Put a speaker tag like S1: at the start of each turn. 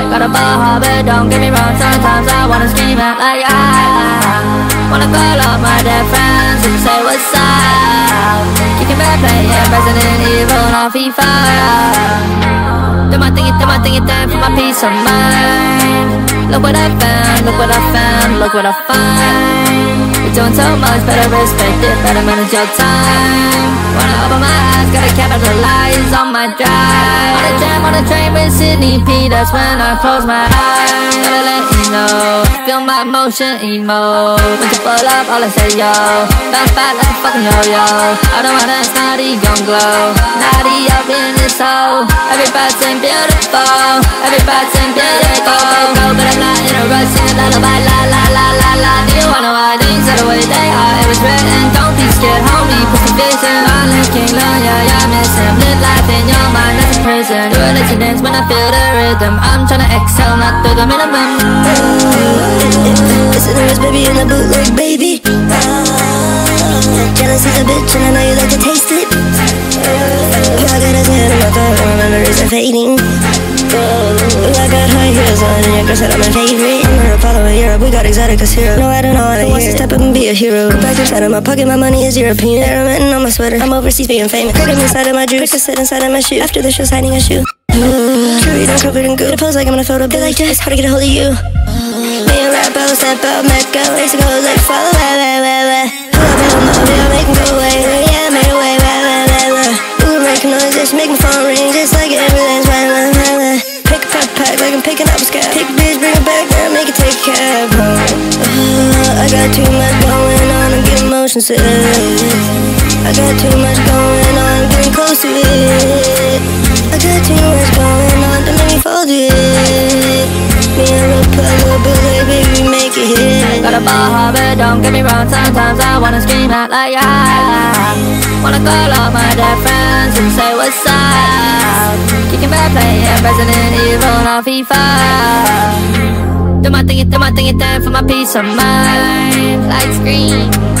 S1: Got a ball heart, but don't get me wrong, sometimes I wanna scream out like wanna call all my dead friends and say what's up. Kicking back, playing Resident Evil on FIFA. Do my thing, for my peace of mind. Look what I found, look what I found, look what I find. You're doing so much, better respect it, better manage your time. Wanna open my eyes, gotta capitalize on my drive. On a jam, on a train with Sydney P, that's when I close my eyes. Gotta let you know, feel my emotion emo. When you pull up, all I say yo, bounce back like a fucking yo-yo. I don't want that snotty gon' glow, naughty up in this hole. Everybody's beautiful, everybody's beautiful. But I'm not in a rush, singing lullaby, la la la la la. Do you wanna why things are the way they are? It was written, don't be scared, homie. Put the vision on, King Long, yeah, miss him. Live life in your mind, that's a prison. Do it, let you dance when I feel the rhythm. I'm tryna excel, not do the minimum.
S2: Listen to this, baby, in the bootleg, baby. Jealousy's a bitch, and I know you like to taste it. I got his head in my throat, my memories are fading. I got high heels on, and your girl said I'm my favorite. I'm her follower, Europe, we got exotic as hero. No, I don't know how to hear. Wants to step up and be a hero. Back inside of my pocket, my money is European. They're written on my sweater, I'm overseas being famous. Put him inside of my juice, sit inside of my shoe. After the show's hiding a shoe. True, I'm covered in goo. Pose like I'm in a photo, be like this, how to get a hold of you. Me and rap, I will step out, Mecca. Lace goes like follow, pull up in my mobile, make him go away. Yeah, I made a way, ooh, make noise, just make my phone ring, just like everything's right. Pick a pack like I'm picking up a scab. Pick a bitch, bring it back, now make it take a cab home. I got too much going on, I'm getting motion sick. I got too much going on, I'm getting close to it. I got too much going on, don't make me fold it. Me and Rapallo, baby, we make it hit.
S1: Got a ball heart, but don't get me wrong, sometimes I wanna scream out like wanna call all my dead friends and say what's up. Kicking back, playing Resident Evil on FIFA. Do my thing, for my peace of mind. Lights green.